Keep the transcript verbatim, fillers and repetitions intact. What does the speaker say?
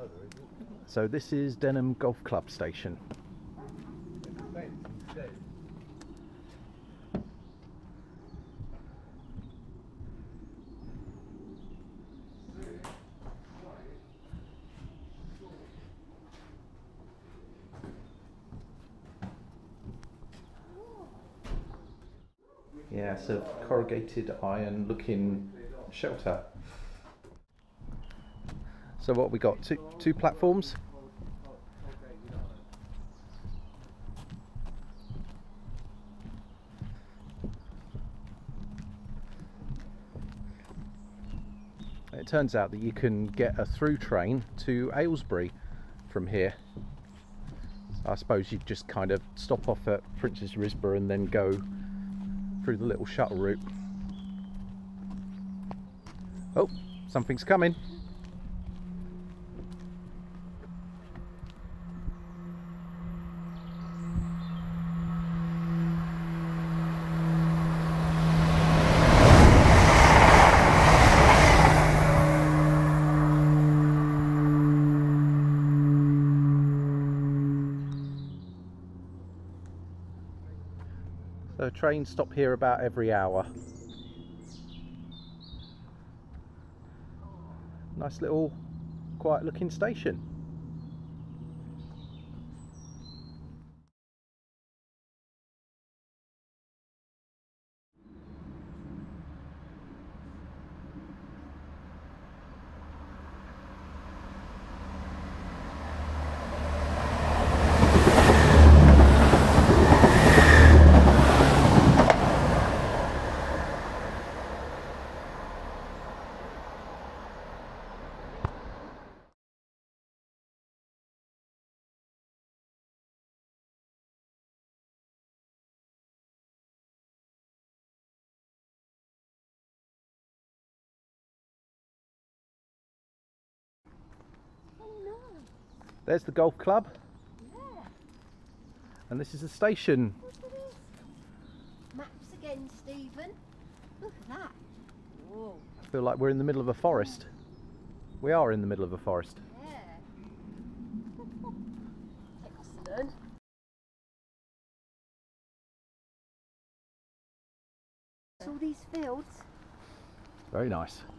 So this is Denham Golf Club station. Yeah, it's a corrugated iron looking shelter. So what we got? Two two platforms. It turns out that you can get a through train to Aylesbury from here. I suppose you just kind of stop off at Princess Risborough and then go through the little shuttle route. Oh, something's coming. So trains stop here about every hour. Nice little quiet looking station. There's the golf club. Yeah. And this is the station. Look at this. Maps again, Stephen. Look at that. Whoa. I feel like we're in the middle of a forest. We are in the middle of a forest. Yeah. Excellent. All these fields. Very nice.